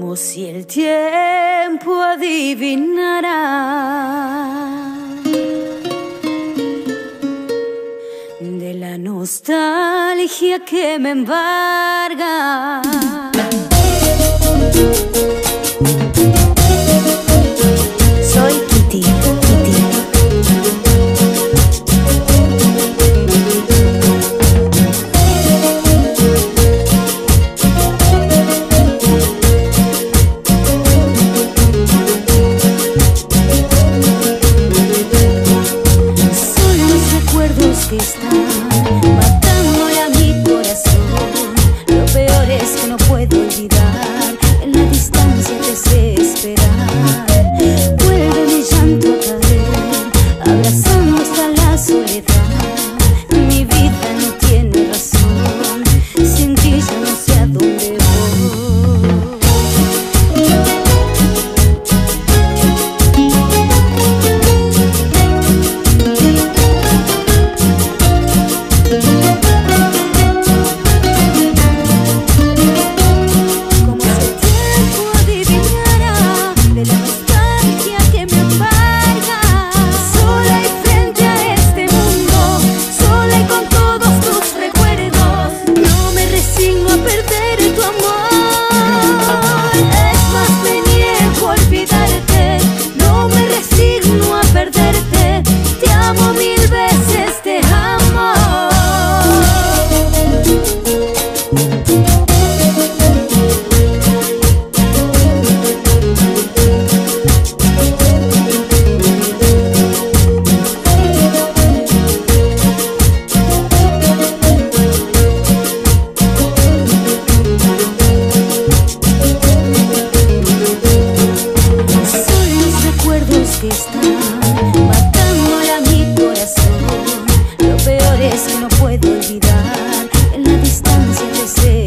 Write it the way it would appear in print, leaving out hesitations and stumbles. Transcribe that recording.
como si el tiempo adivinara de la nostalgia que me embarga. Soy Kitty, que están matándole a mi corazón. Lo peor es que no puedo olvidar, en la distancia te sé esperar. Vuelve mi llanto a caer, abrazando hasta la soledad. Mi vida no tiene razón, sin ti ya no sé a dónde voy. Que están matándole a mi corazón. Lo peor es que no puedo olvidar, en la distancia te sé